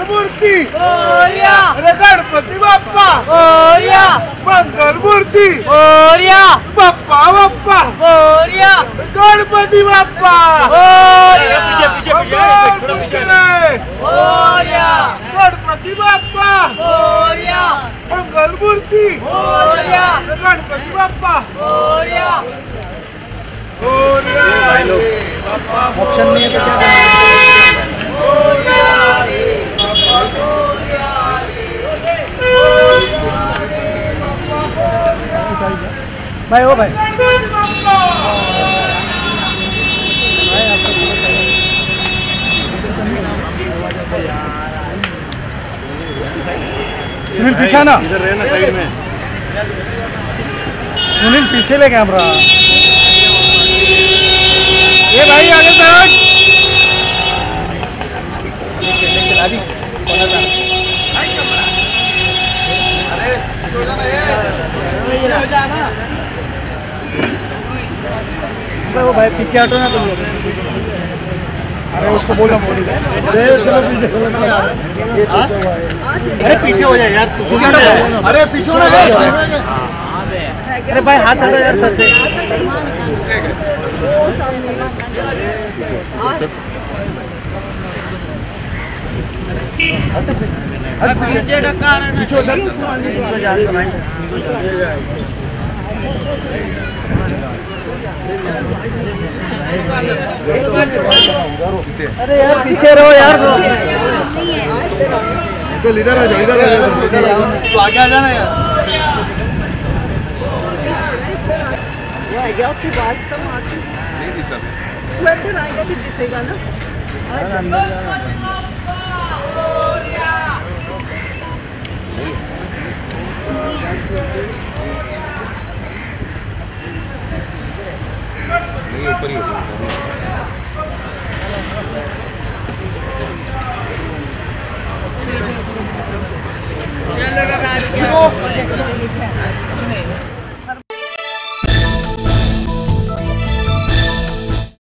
मूर्ती मोरया, अरे गणपती बाप्पा मोरया, मंगल मूर्ती मोरया, बाप्पा बाप्पा मोरया, गणपती बाप्पा मोरया, मंगल मूर्ती मोरया, गणपती बाप्पा मोरया, मंगल मूर्ती मोरया, गणपती बाप्पा मोरया। ऑप्शन नहीं है तो क्या भाई ओ भाई सुनील पीछे ना, इधर रहना साइड में। सुनील पीछे ले कैमरा। ये भाई आगे साइड चला दी वो भाई पीछे हटो ना तुम लोग। अरे उसको बोलो अरे पीछे हो जाए यार, अरे पीछे हो जाए। अरे भाई हाथ हटा यार सर से। पीछे ढका पीछे अरे यार पीछे रहो यार। तो इधर आ जाओ, इधर आ जाओ, इधर आ जाओ, तो आगे आ जाना यार। आएगा आपकी बात कम आती नहीं दिखता, वो अंदर आएगा भी दिखेगा ना। नहीं ऊपर ही चलो लगा